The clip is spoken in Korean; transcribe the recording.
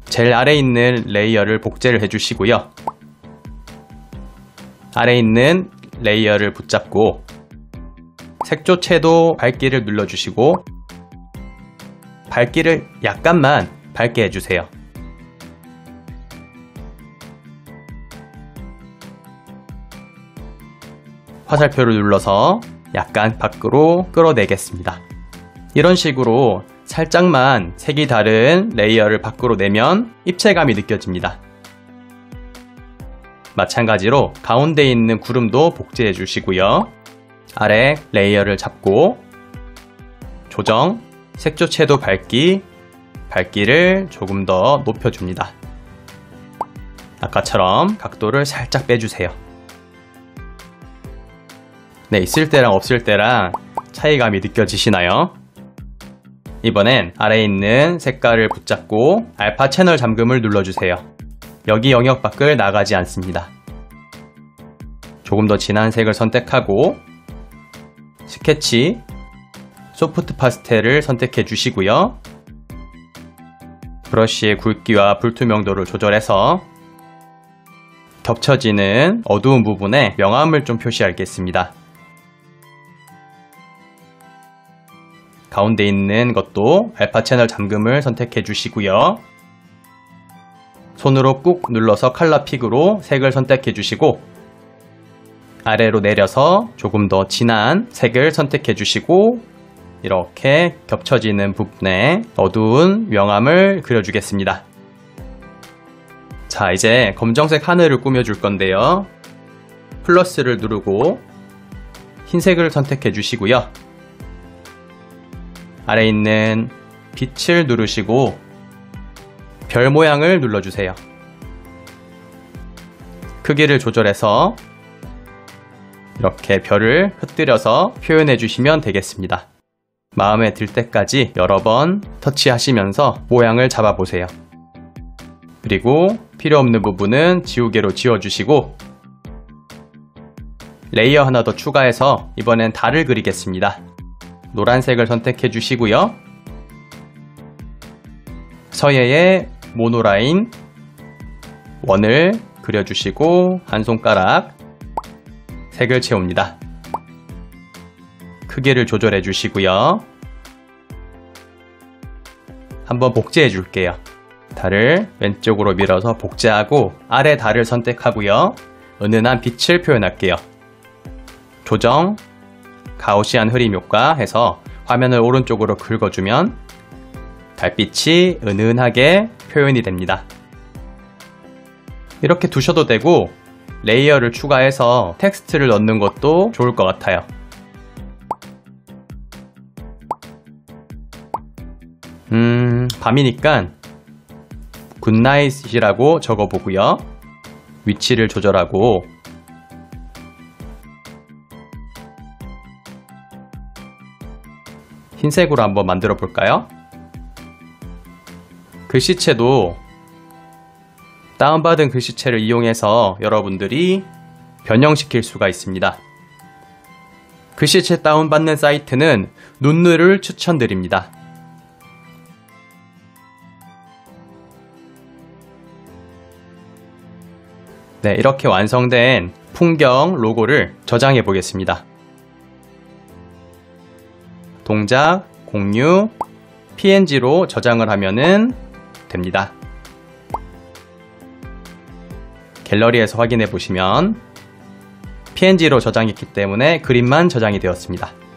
제일 아래에 있는 레이어를 복제를 해주시고요. 아래에 있는 레이어를 붙잡고 색조 채도 밝기를 눌러주시고 밝기를 약간만 밝게 해주세요. 화살표를 눌러서 약간 밖으로 끌어내겠습니다. 이런 식으로 살짝만 색이 다른 레이어를 밖으로 내면 입체감이 느껴집니다. 마찬가지로 가운데 있는 구름도 복제해 주시고요. 아래 레이어를 잡고 조정, 색조 채도 밝기를 조금 더 높여줍니다. 아까처럼 각도를 살짝 빼주세요. 네, 있을 때랑 없을 때랑 차이감이 느껴지시나요? 이번엔 아래에 있는 색깔을 붙잡고 알파 채널 잠금을 눌러주세요. 여기 영역 밖을 나가지 않습니다. 조금 더 진한 색을 선택하고 스케치, 소프트 파스텔을 선택해 주시고요. 브러쉬의 굵기와 불투명도를 조절해서 겹쳐지는 어두운 부분에 명암을 좀 표시하겠습니다. 가운데 있는 것도 알파 채널 잠금을 선택해 주시고요. 손으로 꾹 눌러서 컬러 픽으로 색을 선택해 주시고 아래로 내려서 조금 더 진한 색을 선택해 주시고 이렇게 겹쳐지는 부분에 어두운 명암을 그려주겠습니다. 자, 이제 검정색 하늘을 꾸며줄 건데요. 플러스를 누르고 흰색을 선택해 주시고요. 아래에 있는 빛을 누르시고 별 모양을 눌러주세요. 크기를 조절해서 이렇게 별을 흩뜨려서 표현해 주시면 되겠습니다. 마음에 들 때까지 여러 번 터치하시면서 모양을 잡아보세요. 그리고 필요 없는 부분은 지우개로 지워주시고 레이어 하나 더 추가해서 이번엔 달을 그리겠습니다. 노란색을 선택해 주시고요. 서예의 모노라인 원을 그려주시고 한 손가락 색을 채웁니다. 크기를 조절해 주시고요. 한번 복제해 줄게요. 달을 왼쪽으로 밀어서 복제하고 아래 달을 선택하고요. 은은한 빛을 표현할게요. 조정, 가우시안 흐림 효과 해서 화면을 오른쪽으로 긁어주면 달빛이 은은하게 표현이 됩니다. 이렇게 두셔도 되고 레이어를 추가해서 텍스트를 넣는 것도 좋을 것 같아요. 밤이니까 굿나잇이라고 적어보고요. 위치를 조절하고 흰색으로 한번 만들어 볼까요? 글씨체도 다운받은 글씨체를 이용해서 여러분들이 변형시킬 수가 있습니다. 글씨체 다운받는 사이트는 눈누를 추천드립니다. 네, 이렇게 완성된 풍경 로고를 저장해 보겠습니다. 동작, 공유, PNG로 저장을 하면은 됩니다. 갤러리에서 확인해 보시면 PNG로 저장했기 때문에 그림만 저장이 되었습니다.